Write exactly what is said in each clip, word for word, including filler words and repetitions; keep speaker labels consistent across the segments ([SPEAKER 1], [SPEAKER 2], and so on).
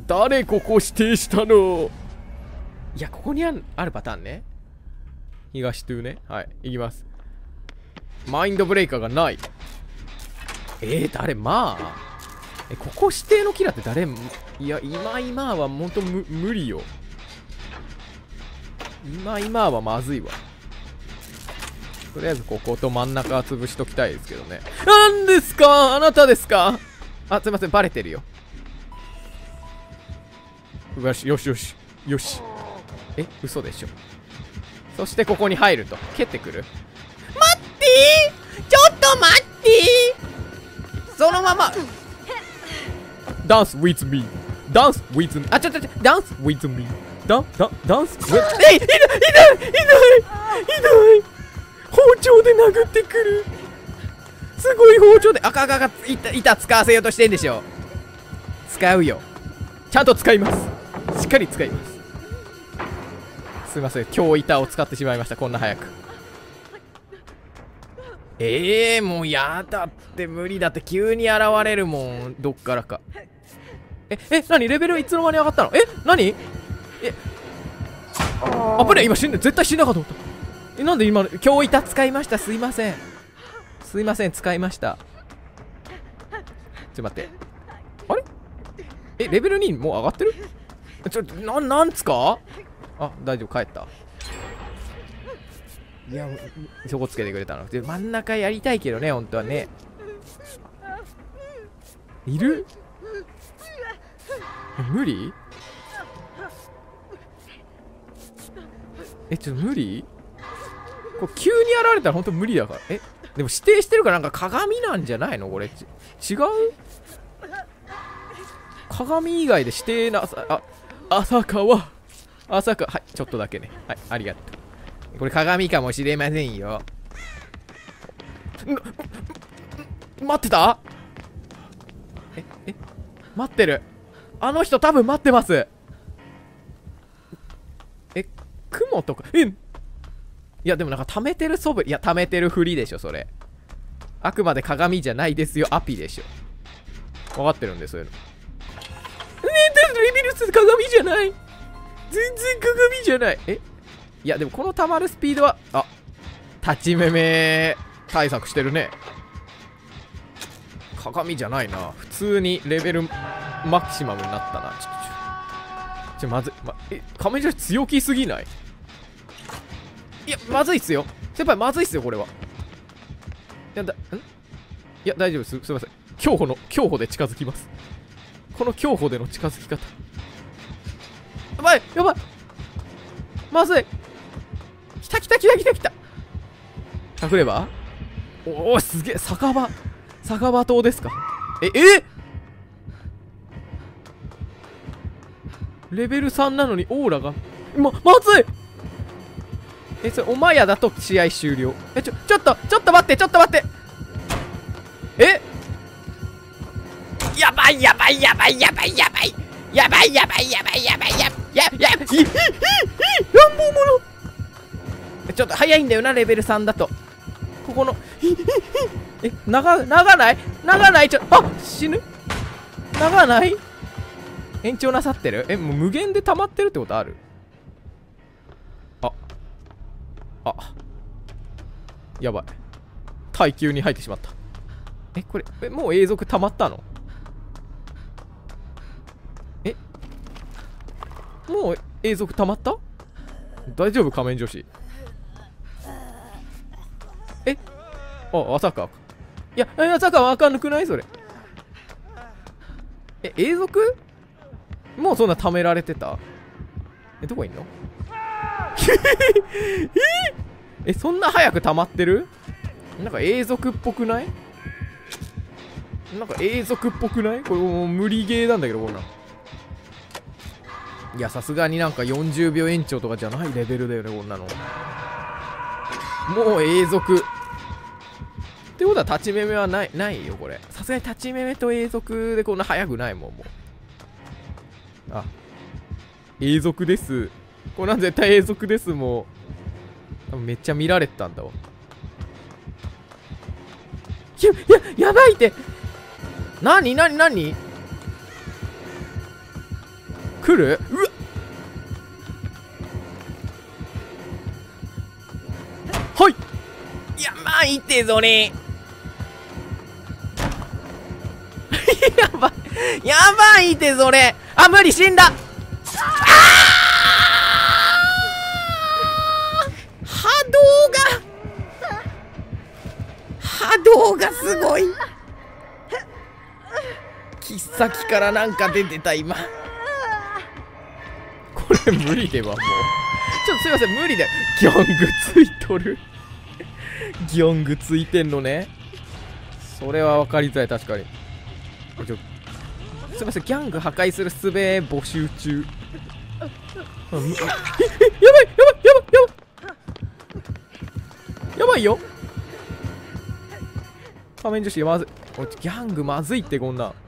[SPEAKER 1] 誰ここ指定したの？いや、ここにある、あるパターンね。東トゥーね。はい、いきます。マインドブレイカーがない。えー、誰？まあえ、ここ指定のキラーって誰？いや、今今はほんと無無理よ。今今はまずいわ。とりあえずここと真ん中は潰しときたいですけどね。なんですか？あなたですか？あ、すいません、バレてるよ。よしよしよしよし。え、嘘でしょ。そしてここに入ると蹴ってくる。待ってー、ちょっと待ってー、そのままダンス with me ダンス with me あ、ちょちょちょダンス with me ダンダンダンス with えい、痛い痛い痛い痛い包丁で殴ってくる。すごい包丁で赤赤赤板板使わせようとしてんでしょ。使うよ、ちゃんと使います。しっかり使います。すいません、強板を使ってしまいました。こんな早く。ええー、もうやだって、無理だって。急に現れるもん、どっからか。ええ、何レベルいつの間に上がったの？え、何？え、あぶね、今死んで、絶対死んだかと思った。え、なんで今強板使いました。すいませんすいません、使いました。ちょっと待って、あれ、え、レベルにもう上がってる？ちょ、な、なんつか？あ、大丈夫、帰った。いや、そこつけてくれたの。で、真ん中やりたいけどね、本当はね。いる？え、無理？え、ちょっと無理？これ急に現れたら本当無理だから。え、でも指定してるからなんか鏡なんじゃないのこれ？ち違う？鏡以外で指定な、あ、朝川朝川、はい、ちょっとだけね。はい、ありがとう。これ鏡かもしれませんよ。待ってた？え、え、待ってる。あの人多分待ってます。え、雲とか、え、いやでもなんか溜めてるそぶり、いや溜めてるふりでしょそれ。あくまで鏡じゃないですよ、アピでしょ。分かってるんで、そういうの。ねえ、レベル数鏡じゃない。全然鏡じゃない。え、いやでもこの溜まるスピードは、あ、立ちめめ対策してるね。鏡じゃないな。普通にレベルマキシマムになったな。ちょちょちょまずい、ま、え、仮面女子強気すぎない？いやまずいっすよ先輩、まずいっすよこれは。いやだ、ん、いや大丈夫です、すいません。競歩の競歩で近づきます。この競歩での近づき方、やばいやばい、まずい。来た来た来た来た来た。隠れば、おお、すげえ、酒場酒場島ですか。ええレベルさんなのにオーラがま、まずい。え、それお前やだと試合終了。え、ちょちょっとちょっと待ってちょっと待って。え、やばいやばいやばいやばいやばいやばいやばいやばいやばいやばいややや乱暴者。ちょっと早いんだよなレベルさんだと。ここのえ、長長ない長ない、ちょ、あ、死ぬ。長ない延長なさってる。え、もう無限で溜まってるってことある？ああ、やばい、耐久に入ってしまった。え、これえ、もう永続溜まったの？え、もう永続溜まった？大丈夫仮面女子。え、あ、朝か。いや、朝かわかんなくないそれ。え、永続？もうそんな貯められてた？え、どこいんの？え、そんな早く溜まってる？なんか永続っぽくない？なんか永続っぽくない？これもう無理ゲーなんだけど、こんなん。いや、さすがになんかよんじゅうびょう延長とかじゃないレベルだよね、こんなの。もう永続ってことは立ちめめはないないよこれ。さすがに立ちめめと永続でこんな早くないもん。もうあ、永続です。これなん絶対永続です。もう多分めっちゃ見られてたんだわ。いやいや、やばいって。なになになに来る？うわっ、はい。やばいってそれやばいやばいってそれ。あ、無理、死んだ。あー、波動が波動がすごい。切っ先からなんか出てた今。これ無理ではもう。ちょっとすいません、無理で。ギョングついとるギョングついてんのね。それは分かりづらい。確かに。ちょすいません、ギャング破壊する術募集中。あむええ、やばいやばいやばいやばいやばいよ。仮面女子まずい。おい、ギャングまずいって。こんなん、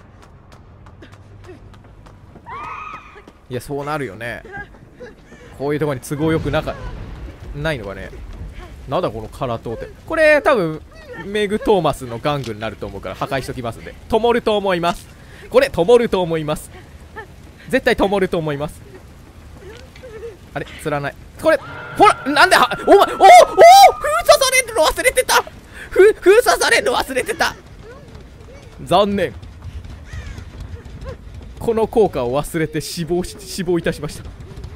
[SPEAKER 1] いやそうなるよね。こういうところに都合よくなかないのかね。なんだこのカラトーテ。これ多分メグ・トーマスの玩具になると思うから破壊しときますんで。ともると思います。これともると思います。絶対ともると思います。あれ釣らない。これほら、なんではお前、おおおお、封鎖されるの忘れてた。ふ封鎖されるの忘れてた。残念。この効果を忘れて死亡し死亡いたしました。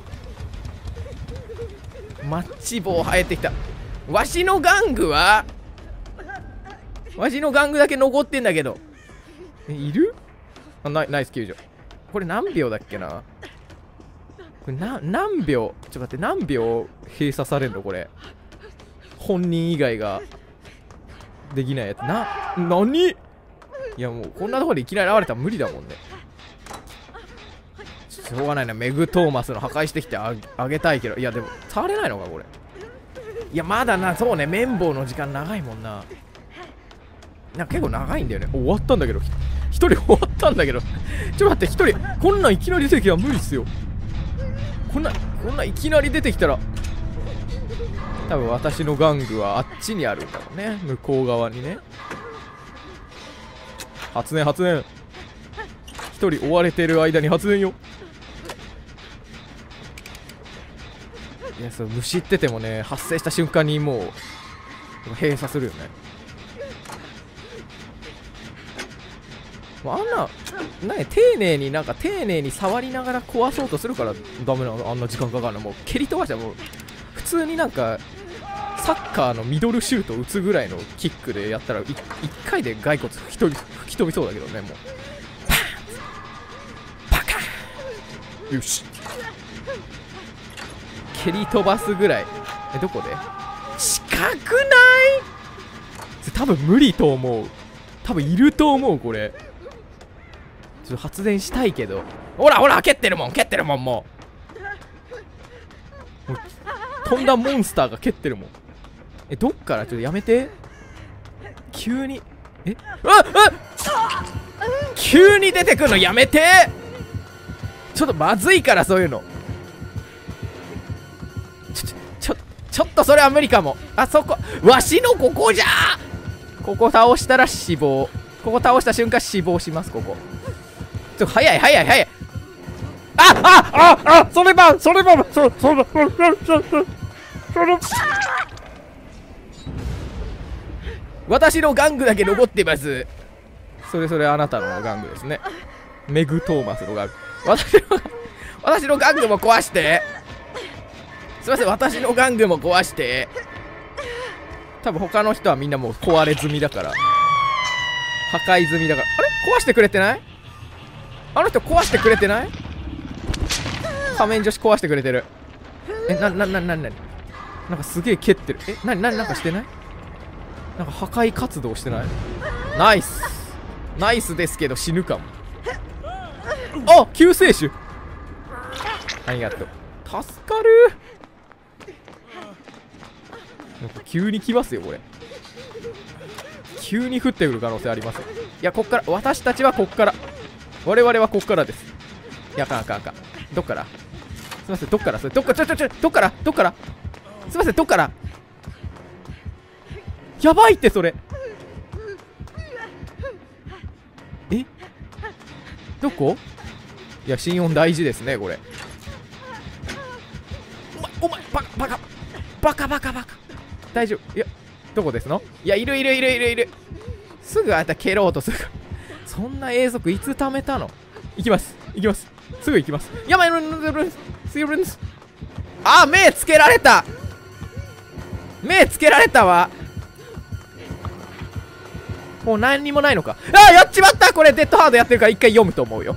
[SPEAKER 1] マッチ棒生えてきた。わしの玩具はわしの玩具だけ残ってんだけど。え、いる？あ、ナイ、ナイス救助。これ何秒だっけな。これな何秒、ちょっと待って、何秒閉鎖されるのこれ。本人以外ができないやつな。何？いやもうこんなところでいきなり現れたら無理だもんね。しょうがないな。メグ・トーマスの破壊してきてあ げ, あげたいけど。いやでも触れないのかこれ。いやまだな。そうね、綿棒の時間長いもんな。なんか結構長いんだよね。終わったんだけど、一人終わったんだけどちょっと待って、一人こんなんいきなり出てきたら無理っすよ。こんなこんないきなり出てきたら多分私の玩具はあっちにあるんだろうね。向こう側にね。発電発電。一人追われてる間に発電よ。いや、そう、虫っててもね、発生した瞬間にもう閉鎖するよね。あんな、なんや、丁寧になんか丁寧に触りながら壊そうとするからダメなの。あんな時間かかるの。もう蹴り飛ばしたらもう普通になんかサッカーのミドルシュート打つぐらいのキックでやったらいいっかいで骸骨吹き飛び吹き飛びそうだけどね。もうパーンパカーン、よし、蹴り飛ばすぐらい。え、どこで？近くない？多分無理と思う。多分いると思う。これちょっと発電したいけど。ほらほら、蹴ってるもん蹴ってるもん。もうもう飛んだモンスターが蹴ってるもん。え、どっから？ちょっとやめて。急にえああ急に出てくるのやめて。ちょっとまずいからそういうの。ちょちょちょっとそれは無理かも。あそこわしのここじゃー。ここ倒したら死亡。ここ倒した瞬間死亡します。ここちょっと早い早い早い。ああああそればそればそそれそれそれそれ私の玩具だけ残ってます。それそれあなたの玩具ですね。メグ・トーマスの玩具。私の私の玩具も壊して。すいません、私の玩具も壊して。多分他の人はみんなもう壊れ済みだから、破壊済みだから。あれ壊してくれてない？あの人壊してくれてない？仮面女子壊してくれてる。え、な、な、な、な、な、なんかすげえ蹴ってる。え、なになに、なんかしてない？なんか破壊活動してない？ナイスナイスですけど死ぬかも。あ、救世主ありがとう。助かる。なんか急に来ますよこれ。急に降ってくる可能性ありますよ。いや、こっから私たちはこっから我々はこっからです。いや、あかんあかんあかん。どっから？すいません、どっからそれどっかちょちょちょどっからどっからすいません、どっからやばいってそれ。え、どこ？ いや心音大事ですねこれ。お前お前バカバカバカバカバカ大丈夫。いやどこですの。いやいるいるいるいるいる。すぐあんた蹴ろうとする。そんな永続いつ貯めたの。行きます行きます、すぐ行きます。やばい、あ、目つけられた、目つけられたわ。もう何にもないのか。あー、やっちまった。これデッドハードやってるから一回読むと思うよ。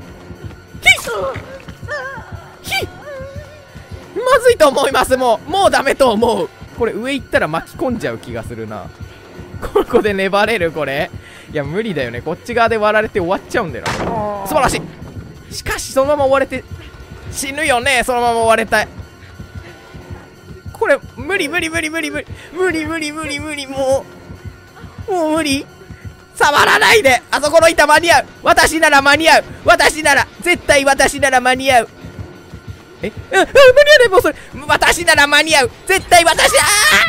[SPEAKER 1] ひひまずいと思います。もうもうダメと思う。これ上行ったら巻き込んじゃう気がするな。ここで粘れるこれ。いや無理だよね、こっち側で割られて終わっちゃうんだよな。素晴らしい。しかしそのまま終われて死ぬよね。そのまま終われたい。これ無理無理無理無理無理無理無理無理無理もうもう無理。触らないで。あそこの板間に合う。私なら間に合う。私なら絶対私なら間に合う。え、うん、うん、間に合わない。もうそれ私なら間に合う。絶対私。あ